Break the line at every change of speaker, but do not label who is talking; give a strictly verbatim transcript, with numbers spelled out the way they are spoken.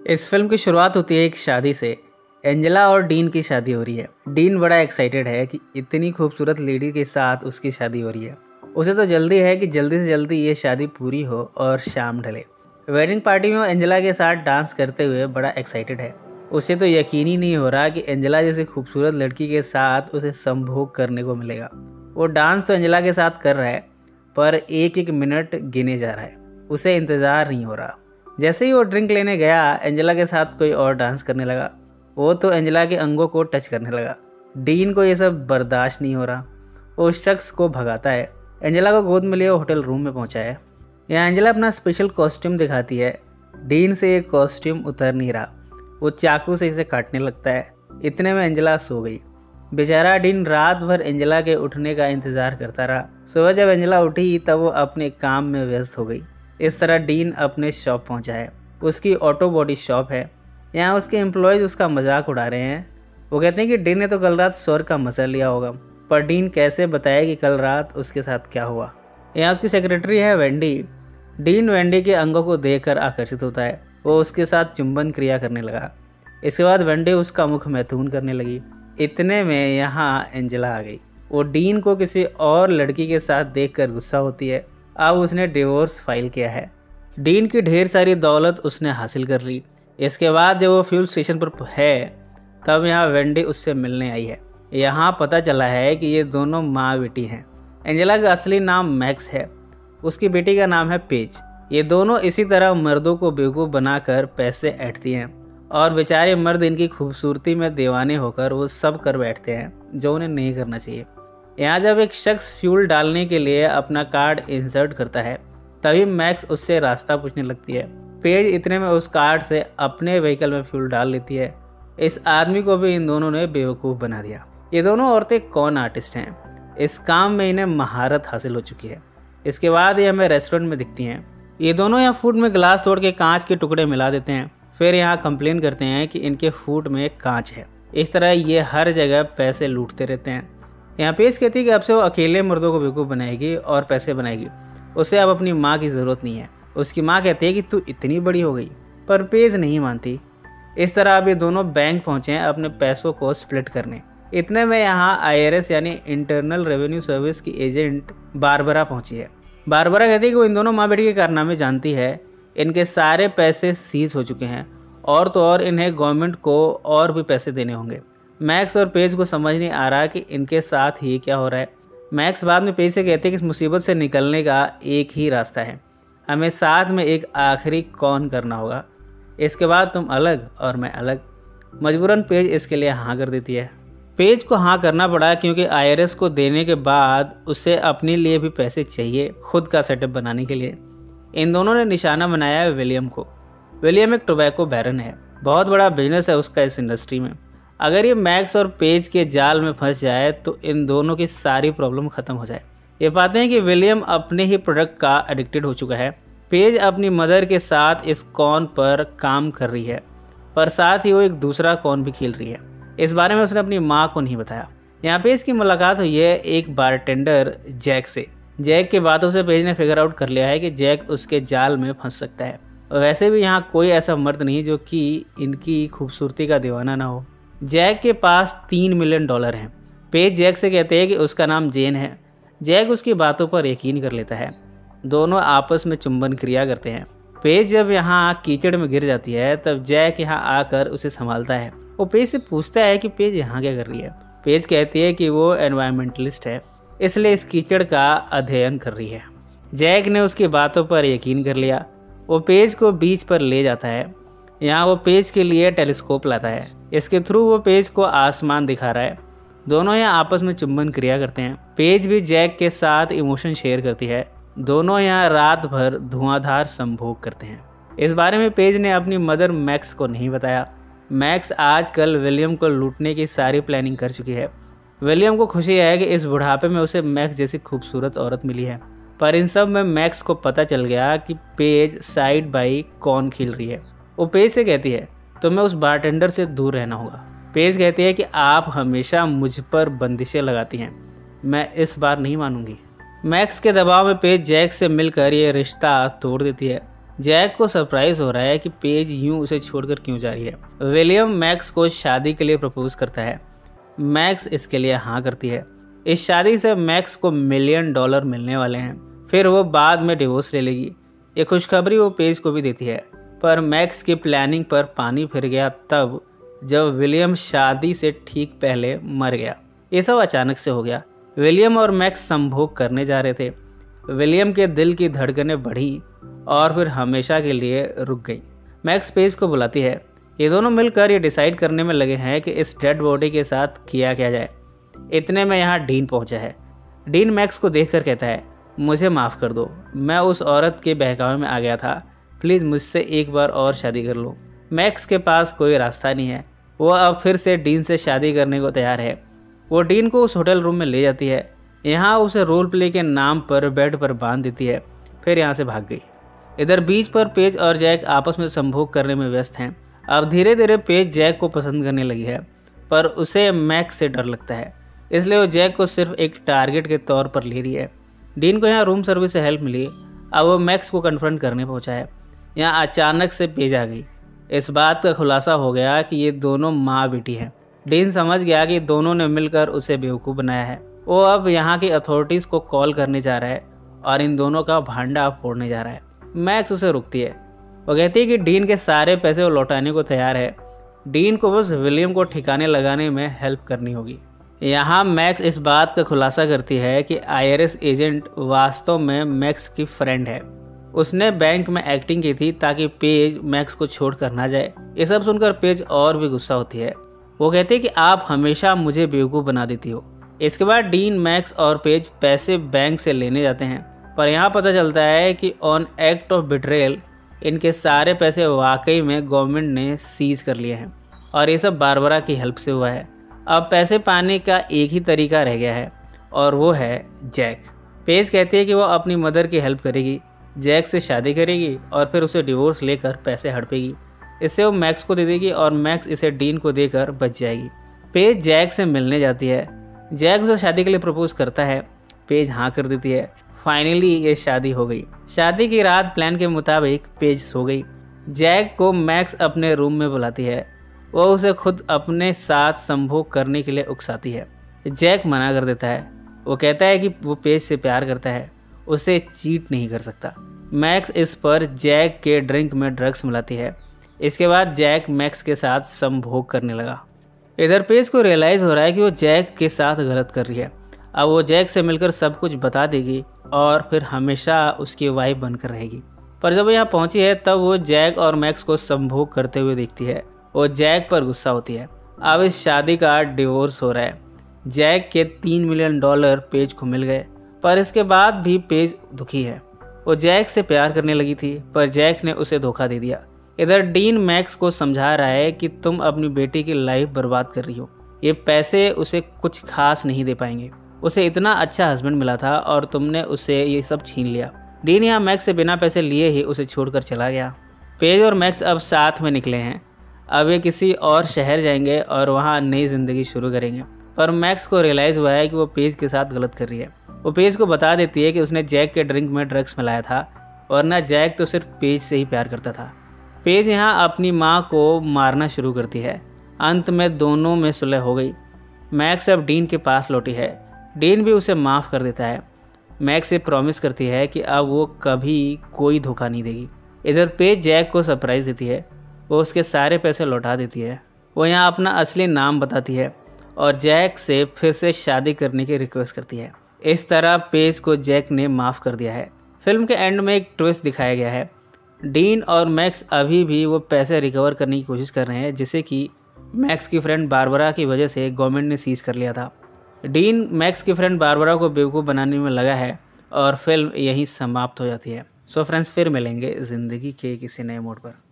इस फिल्म की शुरुआत होती है एक शादी से। एंजेला और डीन की शादी हो रही है। डीन बड़ा एक्साइटेड है कि इतनी खूबसूरत लेडी के साथ उसकी शादी हो रही है। उसे तो जल्दी है कि जल्दी से जल्दी ये शादी पूरी हो और शाम ढले। वेडिंग पार्टी में वो एंजेला के साथ डांस करते हुए बड़ा एक्साइटेड है। उसे तो यकीन ही नहीं हो रहा कि एंजेला जैसी खूबसूरत लड़की के साथ उसे संभोग करने को मिलेगा। वो डांस तो एंजेला के साथ कर रहा है, पर एक एक मिनट गिने जा रहा है। उसे इंतज़ार नहीं हो रहा। जैसे ही वो ड्रिंक लेने गया, एंजेला के साथ कोई और डांस करने लगा। वो तो एंजेला के अंगों को टच करने लगा। डीन को ये सब बर्दाश्त नहीं हो रहा। वो उस शख्स को भगाता है। एंजेला को गोद में लिए होटल रूम में पहुंचा है। यहाँ एंजेला अपना स्पेशल कॉस्ट्यूम दिखाती है। डीन से ये कॉस्ट्यूम उतर नहीं रहा। वो चाकू से इसे काटने लगता है। इतने में एंजेला सो गई। बेचारा डीन रात भर एंजेला के उठने का इंतज़ार करता रहा। सुबह जब एंजेला उठी तब वो अपने काम में व्यस्त हो गई। इस तरह डीन अपने शॉप पहुंचा है। उसकी ऑटो बॉडी शॉप है। यहाँ उसके एम्प्लॉयज़ उसका मजाक उड़ा रहे हैं। वो कहते हैं कि डीन ने तो कल रात स्वर्ग का मजा लिया होगा, पर डीन कैसे बताए कि कल रात उसके साथ क्या हुआ। यहाँ उसकी सेक्रेटरी है वेंडी। डीन वेंडी के अंगों को देखकर आकर्षित होता है। वो उसके साथ चुंबन क्रिया करने लगा। इसके बाद वेंडी उसका मुख मैथुन करने लगी। इतने में यहाँ एंजेला आ गई। वो डीन को किसी और लड़की के साथ देखकर गुस्सा होती है। अब उसने डिवोर्स फाइल किया है। डीन की ढेर सारी दौलत उसने हासिल कर ली। इसके बाद जब वो फ्यूल स्टेशन पर है, तब यहाँ वेंडी उससे मिलने आई है। यहाँ पता चला है कि ये दोनों माँ बेटी हैं। एंजेला का असली नाम मैक्स है। उसकी बेटी का नाम है पेज। ये दोनों इसी तरह मर्दों को बेवकूफ़ बनाकर पैसे ऐंठती हैं, और बेचारे मर्द इनकी खूबसूरती में दीवाने होकर वो सब कर बैठते हैं जो उन्हें नहीं करना चाहिए। यहाँ जब एक शख्स फ्यूल डालने के लिए अपना कार्ड इंसर्ट करता है, तभी मैक्स उससे रास्ता पूछने लगती है। पेज इतने में उस कार्ड से अपने व्हीकल में फ्यूल डाल लेती है। इस आदमी को भी इन दोनों ने बेवकूफ़ बना दिया। ये दोनों औरतें कौन आर्टिस्ट हैं। इस काम में इन्हें महारत हासिल हो चुकी है। इसके बाद ये हमें रेस्टोरेंट में दिखती हैं। ये दोनों यहाँ फूड में गिलास तोड़ के कांच के टुकड़े मिला देते हैं। फिर यहाँ कंप्लेन करते हैं कि इनके फूड में कांच है। इस तरह ये हर जगह पैसे लूटते रहते हैं। यहाँ पेज कहती है कि अब से वो अकेले मर्दों को बेवकूफ़ बनाएगी और पैसे बनाएगी। उसे अब अपनी माँ की ज़रूरत नहीं है। उसकी माँ कहती है कि तू इतनी बड़ी हो गई, पर पेज नहीं मानती। इस तरह अब ये दोनों बैंक पहुँचे हैं अपने पैसों को स्प्लिट करने। इतने में यहाँ आई आर एस यानी इंटरनल रेवेन्यू सर्विस की एजेंट बारबरा पहुँची है। बारबरा कहती है कि वो इन दोनों माँ बेटी के कारनामे जानती है। इनके सारे पैसे सीज हो चुके हैं, और तो और इन्हें गवर्नमेंट को और भी पैसे देने होंगे। मैक्स और पेज को समझ नहीं आ रहा कि इनके साथ ही क्या हो रहा है। मैक्स बाद में पेज से कहते हैं कि इस मुसीबत से निकलने का एक ही रास्ता है। हमें साथ में एक आखिरी कौन करना होगा। इसके बाद तुम अलग और मैं अलग। मजबूरन पेज इसके लिए हाँ कर देती है। पेज को हाँ करना पड़ा क्योंकि आई आर एस को देने के बाद उसे अपने लिए भी पैसे चाहिए खुद का सेटअप बनाने के लिए। इन दोनों ने निशाना बनाया है विलियम को। विलियम एक टोबैको बैरन है। बहुत बड़ा बिजनेस है उसका इस इंडस्ट्री में। अगर ये मैक्स और पेज के जाल में फंस जाए तो इन दोनों की सारी प्रॉब्लम ख़त्म हो जाए। ये पाते हैं कि विलियम अपने ही प्रोडक्ट का एडिक्टेड हो चुका है। पेज अपनी मदर के साथ इस कॉन पर काम कर रही है, पर साथ ही वो एक दूसरा कॉन भी खेल रही है। इस बारे में उसने अपनी माँ को नहीं बताया। यहाँ पेज की मुलाकात हुई है एक बारटेंडर जैक से। जैक की बातों से पेज ने फिगर आउट कर लिया है कि जैक उसके जाल में फंस सकता है। वैसे भी यहाँ कोई ऐसा मर्द नहीं जो कि इनकी खूबसूरती का दीवाना ना हो। जैक के पास तीन मिलियन डॉलर हैं। पेज जैक से कहते हैं कि उसका नाम जेन है। जैक उसकी बातों पर यकीन कर लेता है। दोनों आपस में चुंबन क्रिया करते हैं। पेज जब यहाँ कीचड़ में गिर जाती है, तब जैक यहाँ आकर उसे संभालता है। वो पेज से पूछता है कि पेज यहाँ क्या कर रही है। पेज कहती है कि वो एनवायरमेंटलिस्ट है, इसलिए इस कीचड़ का अध्ययन कर रही है। जैक ने उसकी बातों पर यकीन कर लिया। वो पेज को बीच पर ले जाता है। यहाँ वो पेज के लिए टेलीस्कोप लाता है। इसके थ्रू वो पेज को आसमान दिखा रहा है। दोनों यहाँ आपस में चुंबन क्रिया करते हैं। पेज भी जैक के साथ इमोशन शेयर करती है। दोनों यहाँ रात भर धुआंधार संभोग करते हैं। इस बारे में पेज ने अपनी मदर मैक्स को नहीं बताया। मैक्स आजकल विलियम को लूटने की सारी प्लानिंग कर चुकी है। विलियम को खुशी है कि इस बुढ़ापे में उसे मैक्स जैसी खूबसूरत औरत मिली है, पर इन सब में मैक्स को पता चल गया कि पेज साइड बाई कौन खेल रही है। वो पेज से कहती है तो मैं उस बारटेंडर से दूर रहना होगा। पेज कहती है कि आप हमेशा मुझ पर बंदिशें लगाती हैं, मैं इस बार नहीं मानूंगी। मैक्स के दबाव में पेज जैक से मिलकर ये रिश्ता तोड़ देती है। जैक को सरप्राइज हो रहा है कि पेज यूं उसे छोड़कर क्यों जा रही है। विलियम मैक्स को शादी के लिए प्रपोज करता है। मैक्स इसके लिए हाँ करती है। इस शादी से मैक्स को मिलियन डॉलर मिलने वाले हैं, फिर वो बाद में डिवोर्स ले लेगी। ये खुशखबरी वो पेज को भी देती है, पर मैक्स की प्लानिंग पर पानी फिर गया तब जब विलियम शादी से ठीक पहले मर गया। ये सब अचानक से हो गया। विलियम और मैक्स संभोग करने जा रहे थे। विलियम के दिल की धड़कनें बढ़ी और फिर हमेशा के लिए रुक गई। मैक्स पेज को बुलाती है। ये दोनों मिलकर ये डिसाइड करने में लगे हैं कि इस डेड बॉडी के साथ किया क्या जाए। इतने में यहाँ डीन पहुँचा है। डीन मैक्स को देखकर कहता है, मुझे माफ़ कर दो, मैं उस औरत के बहकावे में आ गया था, प्लीज़ मुझसे एक बार और शादी कर लो। मैक्स के पास कोई रास्ता नहीं है। वो अब फिर से डीन से शादी करने को तैयार है। वो डीन को उस होटल रूम में ले जाती है। यहाँ उसे रोल प्ले के नाम पर बेड पर बांध देती है, फिर यहाँ से भाग गई। इधर बीच पर पेज और जैक आपस में संभोग करने में व्यस्त हैं। अब धीरे धीरे पेज जैक को पसंद करने लगी है, पर उसे मैक्स से डर लगता है, इसलिए वो जैक को सिर्फ एक टारगेट के तौर पर ले रही है। डीन को यहाँ रूम सर्विस से हेल्प मिली। अब वो मैक्स को कन्फ्रंट करने पहुँचा है। यहाँ अचानक से पेज आ गई। इस बात का खुलासा हो गया कि ये दोनों माँ बेटी हैं। डीन समझ गया कि दोनों ने मिलकर उसे बेवकूफ़ बनाया है। वो अब यहाँ की अथॉरिटीज़ को कॉल करने जा रहा है और इन दोनों का भांडा फोड़ने जा रहा है। मैक्स उसे रुकती है। वो कहती है कि डीन के सारे पैसे वो लौटाने को तैयार है। डीन को बस विलियम को ठिकाने लगाने में हेल्प करनी होगी। यहाँ मैक्स इस बात का खुलासा करती है कि आईआरएस एजेंट वास्तव में मैक्स की फ्रेंड है। उसने बैंक में एक्टिंग की थी ताकि पेज मैक्स को छोड़कर ना जाए। ये सब सुनकर पेज और भी गुस्सा होती है। वो कहती है कि आप हमेशा मुझे बेवकूफ़ बना देती हो। इसके बाद डीन, मैक्स और पेज पैसे बैंक से लेने जाते हैं, पर यहाँ पता चलता है कि ऑन एक्ट ऑफ बिट्रेयल इनके सारे पैसे वाकई में गवर्नमेंट ने सीज कर लिए हैं और ये सब बारबरा की हेल्प से हुआ है। अब पैसे पाने का एक ही तरीका रह गया है और वो है जैक। पेज कहती है कि वो अपनी मदर की हेल्प करेगी, जैक से शादी करेगी और फिर उसे डिवोर्स लेकर पैसे हड़पेगी। इससे वो मैक्स को दे देगी और मैक्स इसे डीन को देकर बच जाएगी। पेज जैक से मिलने जाती है। जैक उसे शादी के लिए प्रपोज करता है। पेज हाँ कर देती है। फाइनली ये शादी हो गई। शादी की रात प्लान के मुताबिक पेज सो गई। जैक को मैक्स अपने रूम में बुलाती है। वो उसे खुद अपने साथ संभोग करने के लिए उकसाती है। जैक मना कर देता है। वो कहता है कि वो पेज से प्यार करता है, उसे चीट नहीं कर सकता। मैक्स इस पर जैक के ड्रिंक में ड्रग्स मिलाती है। इसके बाद जैक मैक्स के साथ संभोग करने लगा। इधर पेज को रियलाइज़ हो रहा है कि वो जैक के साथ गलत कर रही है। अब वो जैक से मिलकर सब कुछ बता देगी और फिर हमेशा उसकी वाइफ बनकर रहेगी। पर जब वो यहाँ पहुँची है तब वो जैक और मैक्स को संभोग करते हुए देखती है। वो जैक पर गुस्सा होती है। अब इस शादी का डिवोर्स हो रहा है। जैक के तीन मिलियन डॉलर पेज को मिल गए, पर इसके बाद भी पेज दुखी है। वो जैक से प्यार करने लगी थी, पर जैक ने उसे धोखा दे दिया। इधर डीन मैक्स को समझा रहा है कि तुम अपनी बेटी की लाइफ बर्बाद कर रही हो। ये पैसे उसे कुछ खास नहीं दे पाएंगे। उसे इतना अच्छा हस्बैंड मिला था और तुमने उसे ये सब छीन लिया। डीन यहाँ मैक्स से बिना पैसे लिए ही उसे छोड़कर चला गया। पेज और मैक्स अब साथ में निकले हैं। अब ये किसी और शहर जाएंगे और वहाँ नई ज़िंदगी शुरू करेंगे। पर मैक्स को रियलाइज़ हुआ है कि वो पेज के साथ गलत कर रही है। वो पेज को बता देती है कि उसने जैक के ड्रिंक में ड्रग्स मिलाया था, वरना जैक तो सिर्फ पेज से ही प्यार करता था। पेज यहाँ अपनी माँ को मारना शुरू करती है। अंत में दोनों में सुलह हो गई। मैक्स अब डीन के पास लौटी है। डीन भी उसे माफ़ कर देता है। मैक्स से प्रॉमिस करती है कि अब वो कभी कोई धोखा नहीं देगी। इधर पेज जैक को सरप्राइज़ देती है। वो उसके सारे पैसे लौटा देती है। वो यहाँ अपना असली नाम बताती है और जैक से फिर से शादी करने की रिक्वेस्ट करती है। इस तरह पेज को जैक ने माफ़ कर दिया है। फिल्म के एंड में एक ट्विस्ट दिखाया गया है। डीन और मैक्स अभी भी वो पैसे रिकवर करने की कोशिश कर रहे हैं जिसे कि मैक्स की फ्रेंड बारबरा की वजह से गवर्नमेंट ने सीज कर लिया था। डीन मैक्स की फ्रेंड बारबरा को बेवकूफ़ बनाने में लगा है और फिल्म यहीं समाप्त हो जाती है। सो फ्रेंड्स, फिर मिलेंगे ज़िंदगी के किसी नए मोड़ पर।